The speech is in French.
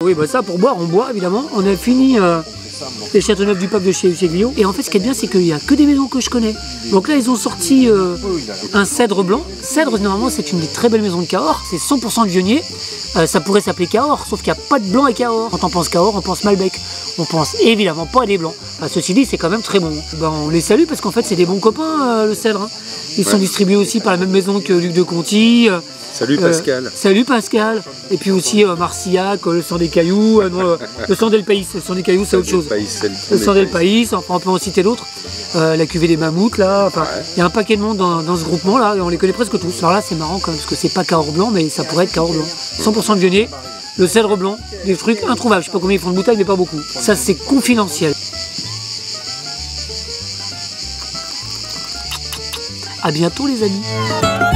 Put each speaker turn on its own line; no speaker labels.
Oui, bah ça pour boire, on boit évidemment. On a fini les Châteauneuf du Pape de chez Glio. Et en fait, ce qui est bien, c'est qu'il n'y a que des maisons que je connais. Donc là, ils ont sorti un cèdre blanc. Cèdre, normalement, c'est une des très belles maisons de Cahors. C'est 100% de Vionnier. Ça pourrait s'appeler Cahors, sauf qu'il n'y a pas de blanc à Cahors. Quand on pense Cahors, on pense Malbec. On pense évidemment pas à des blancs. Ceci dit, c'est quand même très bon. Ben, on les salue parce qu'en fait, c'est des bons copains, le cèdre. Hein. Ils sont distribués aussi par la même maison que Luc de Conti.
Salut Pascal.
Salut Pascal. Et puis aussi Marcillac, le sang des cailloux, le sang del Pays. Le sang des cailloux, c'est autre chose. Le sang del Pays, enfin, on peut en citer d'autres. La cuvée des mammouths, là. Enfin, il y a un paquet de monde dans ce groupement, là, et on les connaît presque tous. Alors là, c'est marrant quand même, parce que c'est pas Cahors blanc, mais ça pourrait être Cahors blanc. 100% de Vionnier, le cèdre blanc, des trucs introuvables. Je sais pas combien ils font de bouteilles, mais pas beaucoup. Ça, c'est confidentiel. À bientôt, les amis.